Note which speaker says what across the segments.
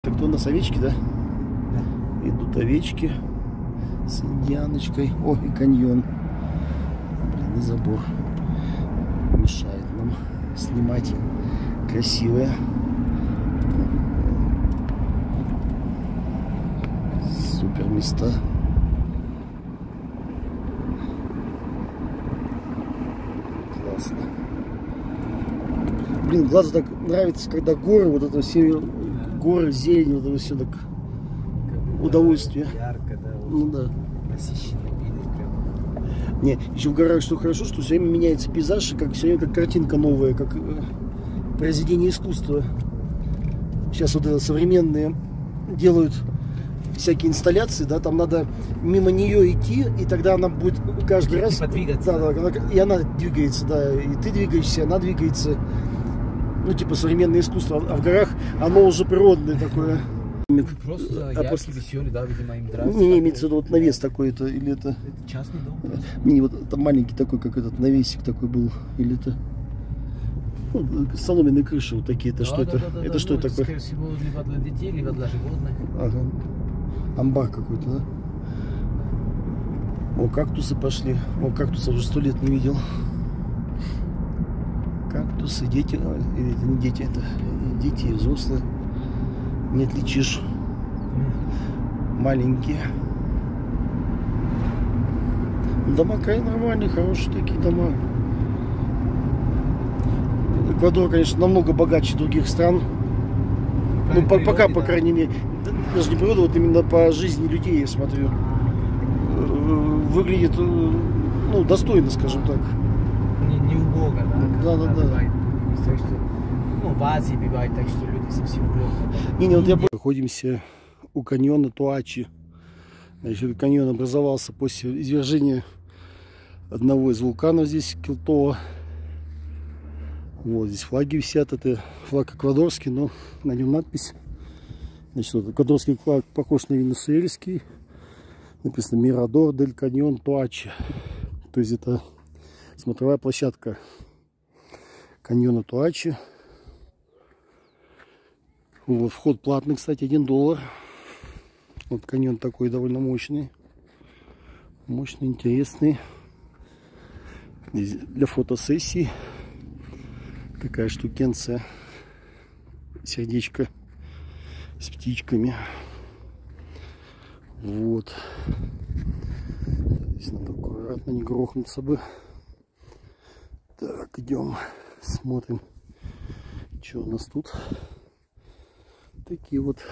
Speaker 1: Кто у нас овечки, да?
Speaker 2: Да.
Speaker 1: Идут овечки с индианочкой. О, и каньон. Блин, и забор мешает нам снимать красивое. Супер места. Классно. Блин, глазу так нравится, когда горы, вот это все горы, зелень, вот это все так удовольствие.
Speaker 2: Ярко, да.
Speaker 1: Ну да.
Speaker 2: Насыщенно видеть прям.
Speaker 1: Не, еще в горах что хорошо, что все время меняется пейзаж, и как все время как картинка новая, как произведение искусства. Сейчас вот это современные делают всякие инсталляции, да, там надо мимо нее идти, и тогда она будет каждый раз...
Speaker 2: Двигаться.
Speaker 1: Да, и она двигается, да, и ты двигаешься, она двигается. Ну, типа современное искусство. А в горах оно уже природное такое.
Speaker 2: Просто яркий, веселый, да, видимо, им нравится.
Speaker 1: Не, имеется в виду вот навес такой-то, или это...
Speaker 2: Это частный дом?
Speaker 1: Не, вот это маленький такой, как этот навесик такой был, или это... Ну, соломенные крыши вот такие-то,
Speaker 2: Да,
Speaker 1: что
Speaker 2: да,
Speaker 1: это?
Speaker 2: Да,
Speaker 1: Это
Speaker 2: да,
Speaker 1: что
Speaker 2: ну,
Speaker 1: такое?
Speaker 2: Скорее всего, либо для детей, либо для животных.
Speaker 1: Ага. Амбар какой-то, да? О, кактусы пошли. О, кактусы уже 100 лет не видел. Кактусы, дети, или это не дети, это и дети и взрослые. Не отличишь. Маленькие. Дома крайне нормальные, хорошие такие дома. Эквадор, конечно, намного богаче других стран. Ну, пока, по крайней мере, даже не природа, вот именно по жизни людей, я смотрю, выглядит, ну, достойно, скажем так.
Speaker 2: Не убого, да?
Speaker 1: Да.
Speaker 2: Бывает, что, ну, в Азии бывает так, что люди совсем убого.
Speaker 1: Не, вот я находимся у каньона Тоачи. Значит, каньон образовался после извержения одного из вулканов здесь, Килтоа. Вот здесь флаги висят, это флаг эквадорский, но на нем надпись. Значит, вот эквадорский флаг похож на венесуэльский. Написано Мирадор дель Каньон Тоачи. То есть это смотровая площадка каньона Тоачи. Вот, вход платный, кстати, $1. Вот каньон такой довольно мощный. Мощный, интересный. Здесь для фотосессий такая штукенция. Сердечко с птичками. Вот. Здесь надо аккуратно, не грохнуться бы. Так, идем, смотрим, что у нас тут. Такие вот.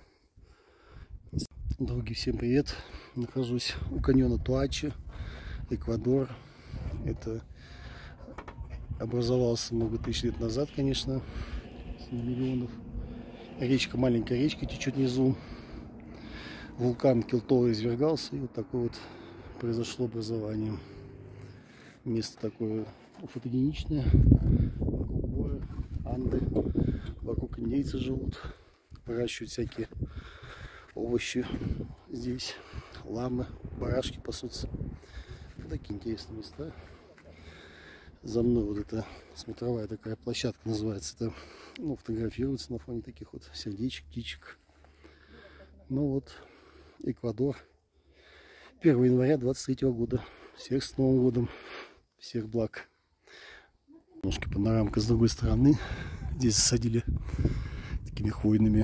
Speaker 1: Други, всем привет. Нахожусь у каньона Тоачи, Эквадор. Это образовался много тысяч лет назад, конечно, с миллионов. Речка, маленькая речка течет внизу. Вулкан Килтоа извергался, и вот такое вот произошло образование. Место такое фотогеничное. Вокруг горы, Анды. Вокруг индейцы живут. Выращивают всякие овощи здесь. Ламы, барашки пасутся. Вот такие интересные места. За мной вот эта смотровая такая площадка называется. Это, ну, фотографируется на фоне таких вот сердечек, птичек. Ну вот, Эквадор. 1 января 23 года. Всех с Новым годом. Всех благ. Немножко панорамка с другой стороны. Здесь засадили такими хвойными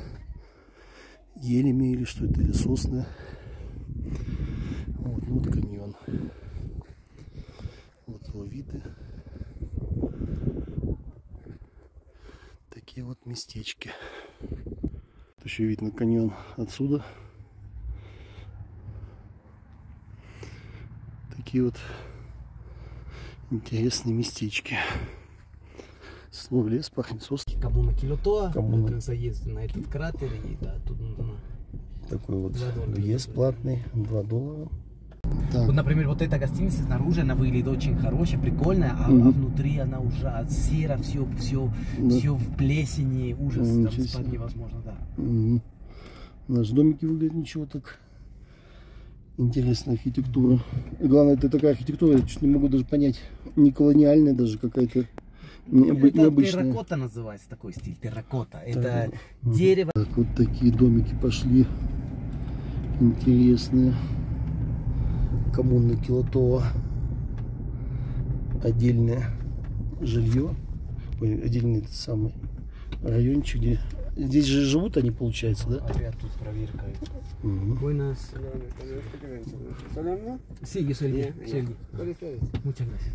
Speaker 1: елями или что это, или сосны. Вот каньон. Вот его виды. Такие вот местечки. Тут еще видно каньон отсюда. Такие вот интересные местечки. Снова лес, пахнет соской.
Speaker 2: Коммуна Килтоа, это заезд на этот кратер, и да, тут нужно...
Speaker 1: Такой вот въезд платный, $2. Так.
Speaker 2: Вот, например, вот эта гостиница снаружи, она выглядит очень хорошая, прикольная, а внутри она уже серо, все в плесени, ужас, там спать невозможно, да.
Speaker 1: Наши домики выглядят ничего так. Интересная архитектура. И главное, это такая архитектура, я чуть не могу даже понять, не колониальная даже какая-то, необычное.
Speaker 2: Терракота называется такой стиль. Терракота. Это дерево.
Speaker 1: Так, вот такие домики пошли. Интересные. Коммуна Килотова. Отдельное жилье. Ой, отдельный этот самый райончик, где... Здесь же живут они, получается, да?
Speaker 2: Опять тут проверка. Buenas. Sí, yo soy Sergi. Muchas gracias.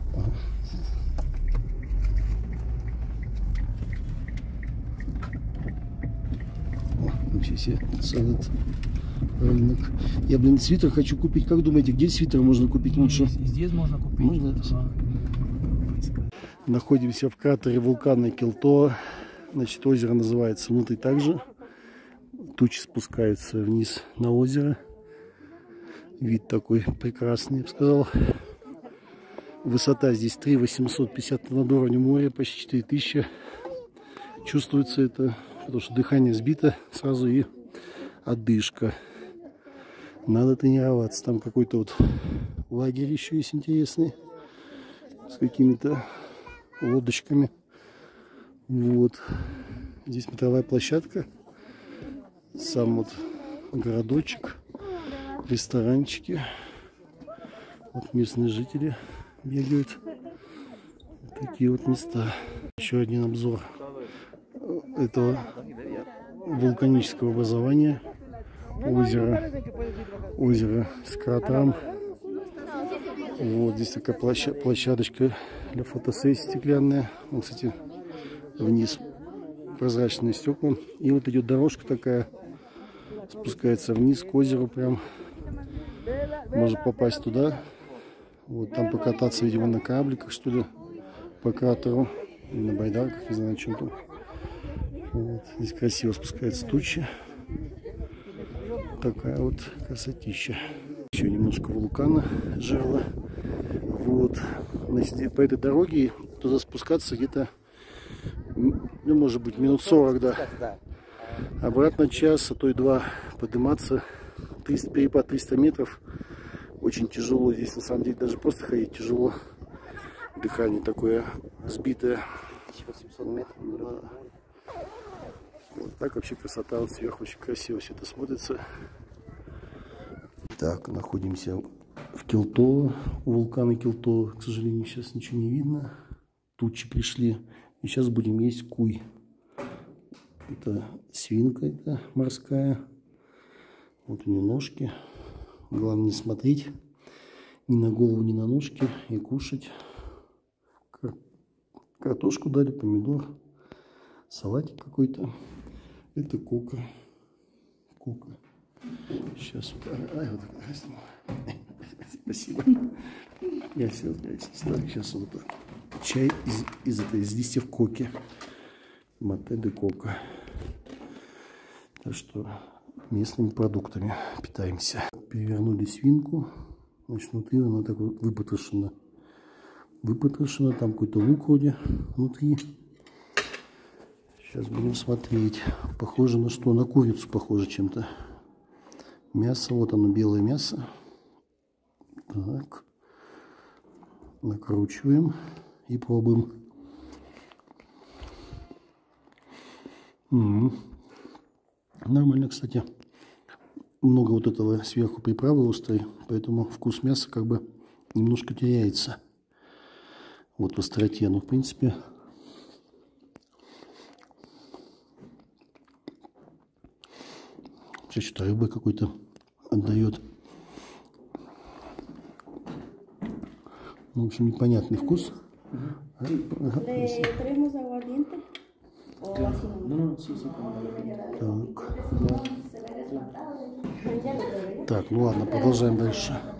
Speaker 1: Ничего себе, целый рынок. Я, блин, свитер хочу купить. Как думаете, где свитер можно купить лучше?
Speaker 2: Здесь можно купить.
Speaker 1: Можно это? Находимся в кратере вулкана Килтоа. Значит, озеро называется внутри также. Тучи спускаются вниз на озеро. Вид такой прекрасный, я бы сказал. Высота здесь 3850 над уровнем моря, почти 4000. Чувствуется это, потому что дыхание сбито сразу и одышка. Надо тренироваться. Там какой-то вот лагерь еще есть интересный. С какими-то лодочками. Вот. Здесь смотровая площадка. Сам вот городочек. Ресторанчики. Вот местные жители бегают. Вот такие вот места. Еще один обзор этого вулканического образования. Озеро с кратером. Вот здесь такая площадочка для фотосессии стеклянная. Вот, кстати, вниз прозрачные стекла. И вот идет дорожка такая, спускается вниз к озеру прям. Можно попасть туда. Вот там покататься, видимо, на корабликах, что ли, по кратеру. Или на байдарках, не знаю, на чем там. Вот. Здесь красиво спускаются тучи. Такая вот красотища. Еще немножко вулкана жерла. Вот. Значит, по этой дороге туда спускаться где-то, ну, может быть, минут 40, да. Обратно час, а то и 2 подниматься. Перепад 300 метров. Очень тяжело здесь, на самом деле, даже просто ходить тяжело. Дыхание такое сбитое.
Speaker 2: 1800 метров.
Speaker 1: Да. Вот так вообще красота, вот сверху очень красиво все это смотрится. Так, находимся в Килтоа, у вулкана Килтоа. К сожалению, сейчас ничего не видно. Тучи пришли. И сейчас будем есть куй. Это свинка, это морская. Вот у нее ножки. Главное не смотреть ни на голову, ни на ножки и кушать. Картошку дали, помидор, салатик какой-то. Это кока. Кока. Сейчас вот. Спасибо. Я сел, сейчас вот чай из листьев коки. Мате де кока. Так что местными продуктами питаемся. Перевернули свинку. Значит, внутри она так вот выпотрошена. Там какой-то лук вроде внутри. Сейчас будем смотреть. Похоже на что? На курицу похоже чем-то. Мясо, вот оно, белое мясо. Так. Накручиваем и пробуем. Нормально, кстати. Много вот этого сверху приправы острой, поэтому вкус мяса как бы немножко теряется. Вот в остроте, но в принципе что-то рыбой какой-то отдает. В общем, непонятный вкус. Так, ну ладно, продолжаем дальше.